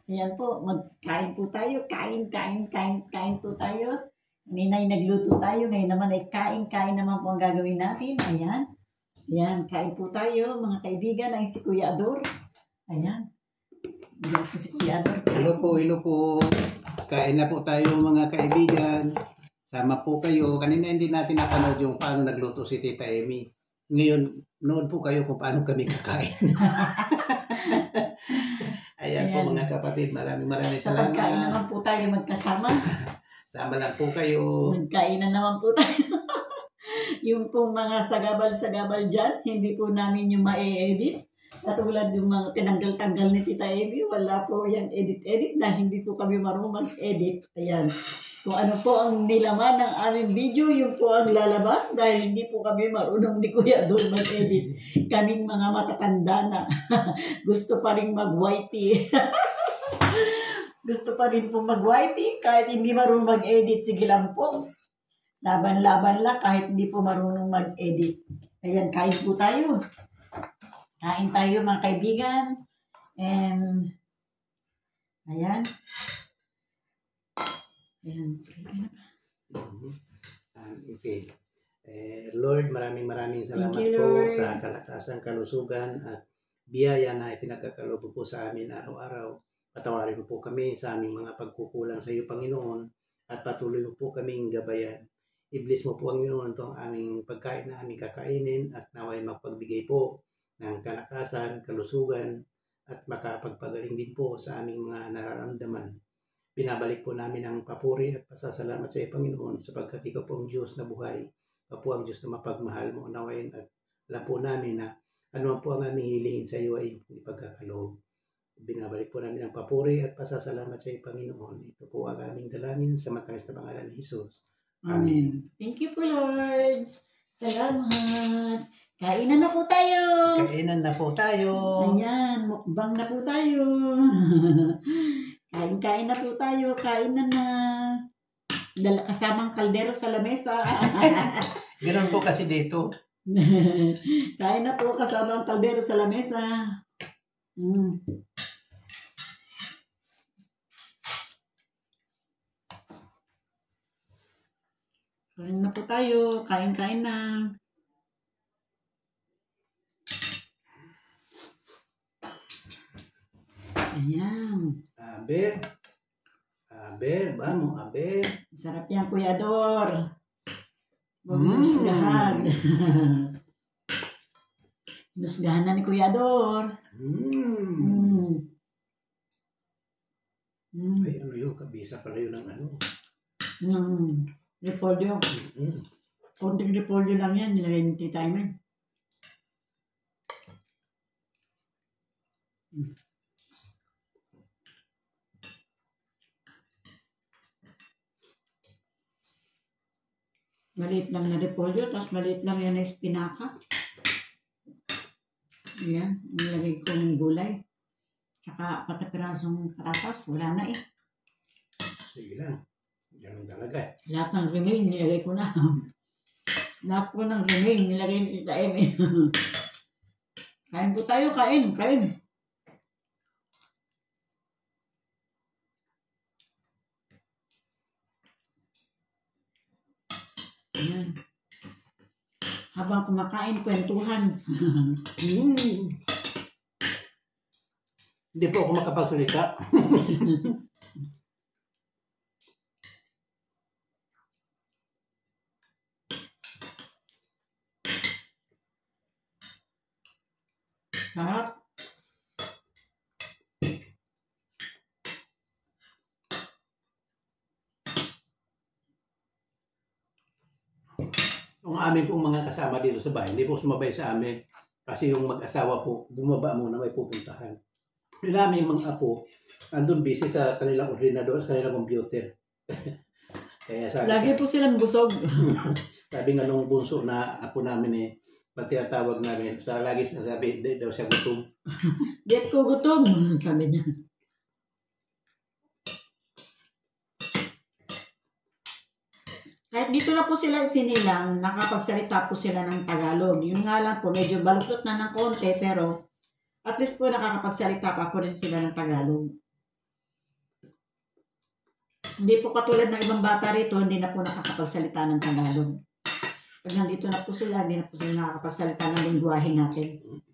Ayan po, magkain po tayo. Kain po tayo. Kanina ay nagluto tayo. Ngayon naman ay kain naman po ang gagawin natin. Ayan. Ayan, kain po tayo mga kaibigan. Ay si Kuya Ador. Ayan. Ayan po si Kuya Ador. Hello po. Kain na po tayo mga kaibigan. Sama po kayo. Kanina hindi natin napanood yung paano nagluto si Tita Amy. Ngayon, nood po kayo kung paano kami kakain. Ayan po mga kapatid, maraming Sa salamat. pagkain naman po tayo magkasama. Sama lang po kayo. Magkainan naman po tayo. Yung pong mga sagabal-sagabal dyan, hindi po namin yung ma-edit. Katulad yung mga tinanggal-tanggal ni Tita Amy, wala po yung edit-edit na hindi po kami marunong mag-edit. Ayan. Kung ano po ang nilaman ng aming video, yung po ang lalabas dahil hindi po kami marunong ni Kuya doon mag-edit. Kaming mga matatanda na gusto pa rin mag-whitey. Gusto pa rin po mag-whitey kahit hindi marunong mag-edit. Sige lang po. Laban-laban lang kahit hindi po marunong mag-edit. Ayan, kain po tayo. Kain tayo mga kaibigan. And, ayan. Ayan. Okay. Lord, maraming salamat you, po Lord. sa kalakasan, kalusugan at biyaya na ipinagkakaloob po sa amin araw-araw. Patawarin mo po kami sa aming mga pagkukulang sa iyo, Panginoon, at patuloy mo po kaming gabayan. I-bless mo po ang Panginoon itong aming pagkain na aming kakainin at naway magpagbigay po ng kalakasan, kalusugan at makapagpagaling din po sa aming mga nararamdaman. Binabalik po namin ang papuri at pasasalamat sa iyo, Panginoon, sapagkat ikaw po ang Diyos na buhay. Ikaw po ang Diyos na mapagmahal mo, unawain at alam po namin na ano po ang aming hilingin sa iyo ay ipagkakaloob. Binabalik po namin ang papuri at pasasalamat sa iyo, Panginoon. Ito po ang aming dalangin sa matamis na pangalan ni Jesus. Amen. Thank you po, Lord. Salamat. Kainan na po tayo. Kainan na po tayo. Ayan, mukbang na po tayo. Kain na po tayo. Kain na. Kasamang kaldero sa lamesa. Ganoon po kasi dito. Kain na po kasamang kaldero sa lamesa. Kain na po tayo. Kain na. Ayan. Abe. Sarap yan, Kuya Dor. Musgahan. Musgahan na ni Kuya Dor. Ay, ano yun? Kabisa pala yun ng ano? Repolyo. Konting repolyo lang yan. Nilagay ni Tita Amy. Maliit lang na repolyo, tapos maliit lang yan na espinaka. Ayan, nilagay kong gulay. Tsaka patapirasong patatas, wala na eh. Sige lang. Ganun talaga. Lahat ng remain, nilagay ko na. Lahat po ng remain, nilagay ni Tita Amy. Kain po tayo, kain. Ayan. Habang kumakain, kwentuhan. Hindi po ako makapagsalita. Sarap. Yung amin pong mga kasama dito sa bahay, hindi po sumabay sa amin. Kasi yung mag-asawa po, bumaba muna may pupuntahan. Yung aming mga apo, andun busy sa kanilang ordinador, sa kanilang computer. Kaya Lagi po silang busog. sabi nga nung bunso na apo namin eh, pag tinatawag namin, lagi sinasabi, hindi daw siya gutom. Diet ko gutom, sabi niya. Kahit dito na po sila sinilang, nakapagsalita po sila ng Tagalog. Yung nga lang po, medyo baluktot na ng konti, pero at least po nakakapagsalita pa po rin sila ng Tagalog. Hindi po katulad ng ibang bata rito, hindi na po nakakapagsalita ng Tagalog. Pag nandito na po sila, hindi na po sila nakakapagsalita ng lingwahe natin.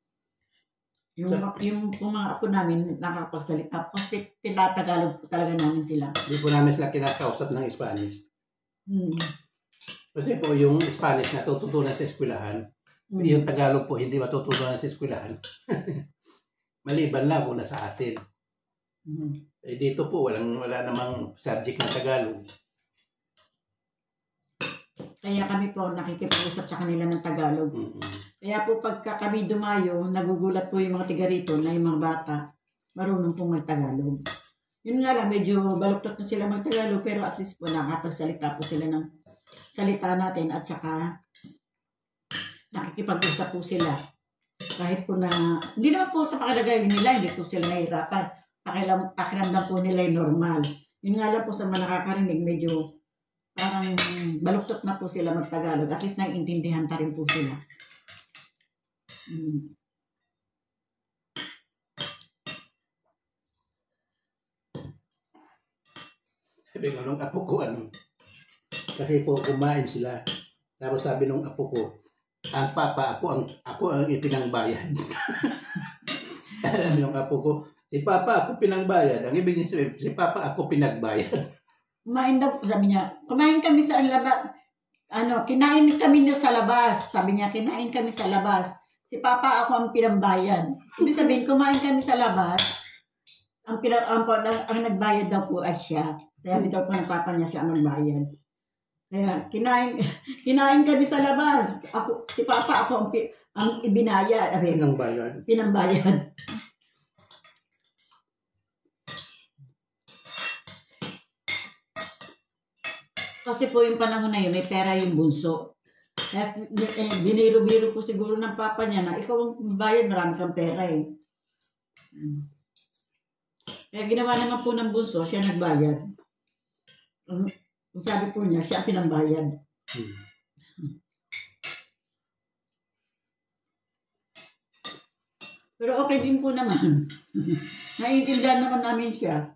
Yung mga apo namin nakakapagsalita po kasi tinatagalog po talaga namin sila. Hindi po namin sila kinakausap ng Spanish. Hmm. Kasi po yung Spanish na tututunan sa eskwelahan, yung Tagalog po hindi matutunan sa eskwelahan. Maliban lang kung nasa atin. Eh dito po wala namang subject na Tagalog. Kaya kami po nakikipag-usap sa kanila ng Tagalog. Kaya po pagka kami dumayo, nagugulat po yung mga tiga rito na yung mga bata marunong pong mag-Tagalog. Yun nga lang, medyo baluktot na sila mag-Tagalog pero at least po nakapagsalita po sila ng salita natin at saka nakikipag-usap po sila. Kahit po na, hindi naman po sa pakalagayan nila, hindi po sila nahihirapan. Pakiramdam po nila yung normal. Yun nga lang po sa mga nakakarinig, medyo parang baluktot na po sila mag-Tagalog. At least naiintindihan pa rin po sila. Sabi ko nung apo ko kasi po kumain sila. Tapos sabi nung apo ko, ang papa ako ang ipinangbayad. Sabi nung apo ko, si papa ako pinangbayad. Ang ibig sabihin, si papa ako pinagbayad. Kumain daw, sabi niya, kumain kami sa labas. Kinain kami sa labas. Sabi niya, kinain kami sa labas. Si papa ako ang pinambayad. Ibig sabihin, kumain kami sa labas. Ang nagbayad daw po ay siya. Kaya daw po ng papa niya siya ang nagbayad. Kaya kinain kami sa labas. Si papa ako ang ibinayad. Pinambayad. Kasi po yung panahon na yun, may pera yung bunso. Kaya biniro-biro po siguro ng papa niya na ikaw ang bayad, marami kang pera eh. Kaya ginawa naman po ng bunso, siya nagbayad. Sabi po niya, siya pinambayad. Pero okay din po naman. Naiintindihan naman namin siya.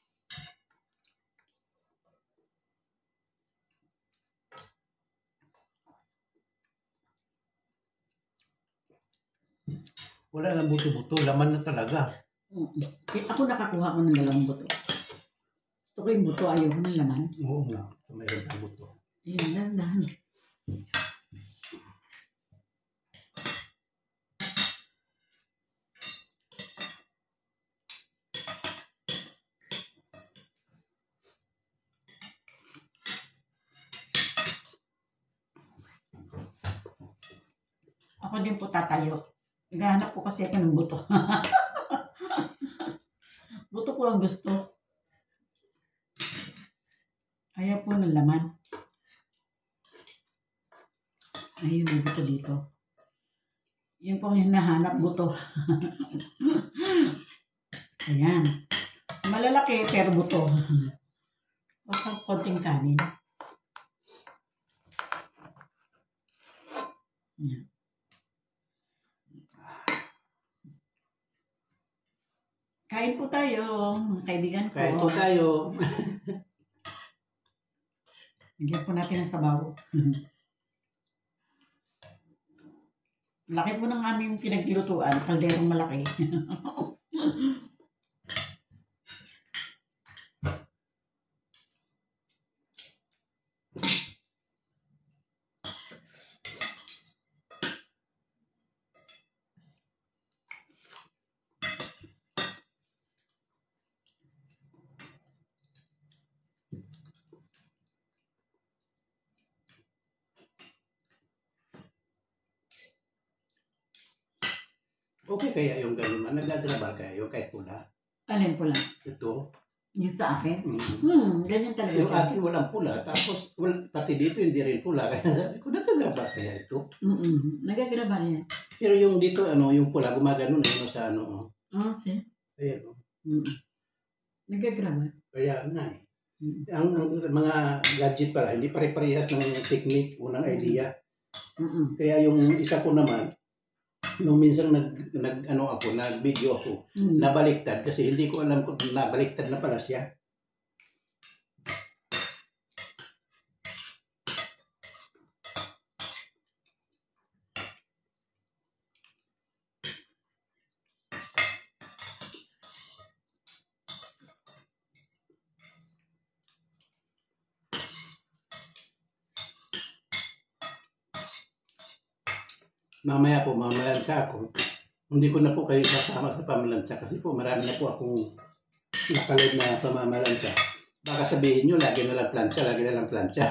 Wala lang buto-buto, laman na talaga. Ako nakakuha ko ng dalawang buto. Gusto ko yung buto, ayaw ko ng laman. Oo nga, mayroon ng buto. Ayan, dahan. Ako din po tatayo. Naghahanap po kasi ako ng buto. Buto ko ang gusto. Ayaw po ng laman. Ayun, may buto dito. Yun po ang hinahanap, buto. Ayan. Malalaki pero buto. Baka konting kanin. Ayan. Kain po tayo, mga kaibigan ko. Kain po tayo. Bigyan po natin ng sabaw. Laki po ng aming pinaglutuan, kalderong malaki. Okay kaya yung ganun. Nagagrabal kayo kahit pula. Alin pula? Ito. Yung sa akin? Ganyan talaga. Yung akin walang pula. Tapos pati dito hindi rin pula. Kaya sabi ko, nagagrabal kaya ito? Nagagrabal yan. Pero yung dito, yung pula, gumagano na sa Okay. Ayan. Nagagrabal. Kaya na eh. Ang mga gadget pala, hindi pare-parehas ng technique, unang idea. Kaya yung isa ko naman, nung minsan nag-video ako, nabaliktad kasi hindi ko alam kung nabaliktad na pala siya. mamaya po mamalansya ako. Hindi ko na po kayo kasama sa pamalansya kasi po marami na po akong nakalive na pamamalansya. Baka sabihin nyo, lagi na lang plancha.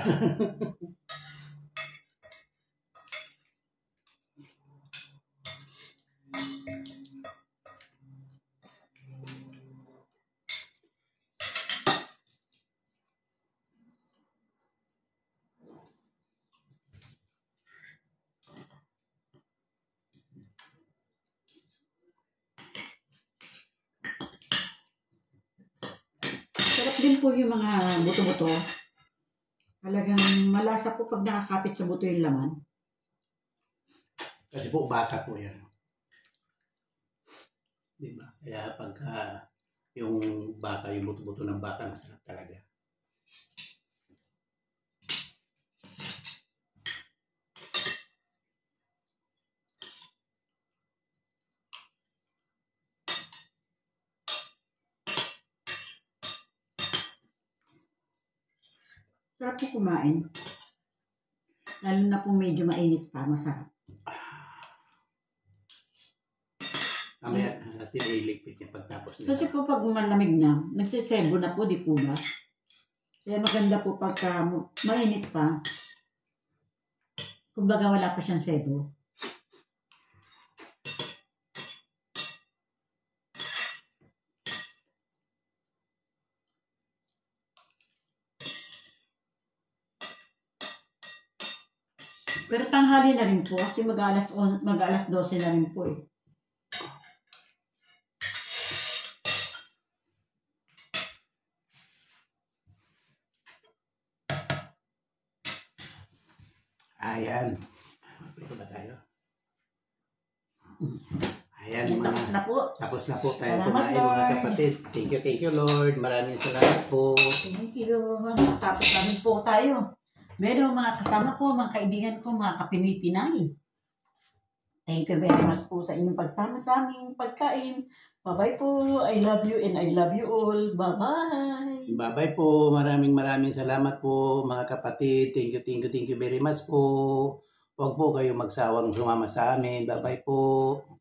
Sarap din po yung mga buto-buto. Talagang malasa po pag nakakapit sa buto yung laman. Kasi po baka po yan. Diba? Kaya pagka yung baka, yung buto-buto ng baka, masarap talaga. Sarap po kumain. Lalo na po medyo mainit pa, masarap. Mamaya natin iligpit yung pagtapos nila. Kasi po pag malamig na, nagsisebo na po, di po ba? Kaya maganda po pagka mainit pa. Kumbaga wala pa siyang sebo. Pero tanghali na rin po kasi mag-alas 12 na rin po eh. Ayan. Ito ba tayo? Ayan, Tapos na po. Tapos na po tayo Salamat, kumain mga Lord. kapatid. Thank you Lord. Maraming salamat po. Thank you. Tapos na rin po tayo. Meron mga kasama ko, mga kaibigan ko, mga kapinipinay. Thank you very much po sa inyong pagsama sa aming pagkain. Bye-bye po. I love you and I love you all. Bye-bye. Bye-bye po. Maraming salamat po mga kapatid. Thank you very much po. Huwag po kayo magsawang sumama sa amin. Bye-bye po.